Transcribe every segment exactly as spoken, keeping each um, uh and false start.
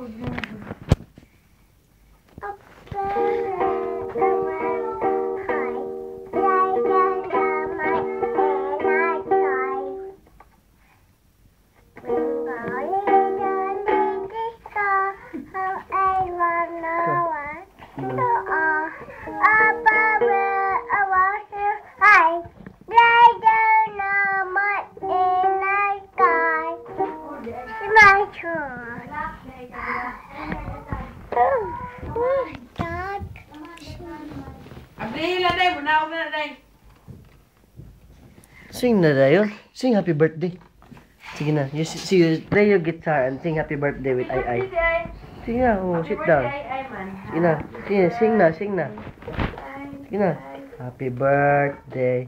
Sing na dayon. Sing happy birthday. Sige na. You see, you play your guitar and sing happy birthday with Ai Ai. Sige na. Oh, sit down. Sige na. Sige, sing na, sing na. Sige na. Happy birthday.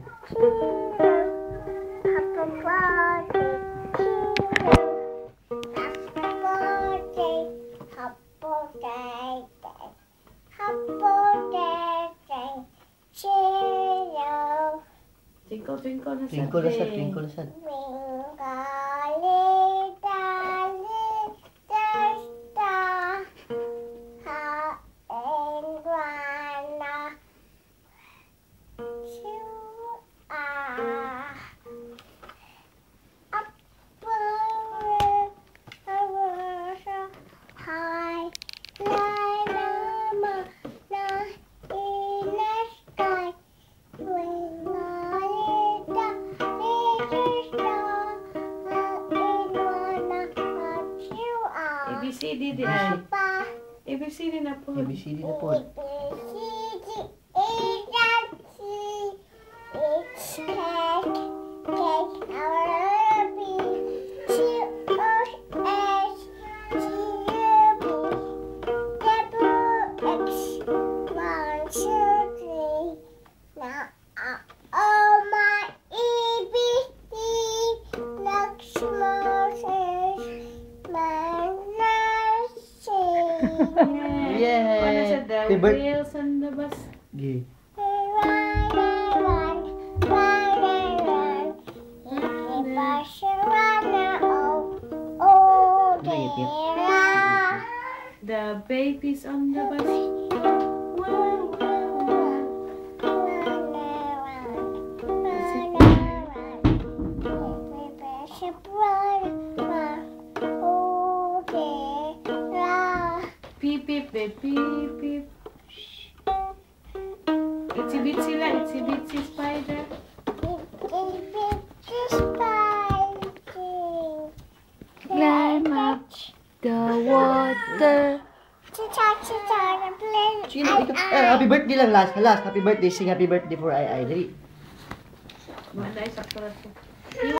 Twinkle, twinkle na sad. Twinkle na sad, twinkle na sad. A B C D di ay. A B C D na po. A B C D na po. Yay! Happy birthday. Wheels on the bus. Okay. The babies on the bus. Beep beep beep beep beep. Itsy bitsy la, itsy bitsy spider. Climb up the water. Sige na, ikaw. Eh, happy birthday lang last. Last, happy birthday. Sing happy birthday for Ai Ai. Dali. Manday sa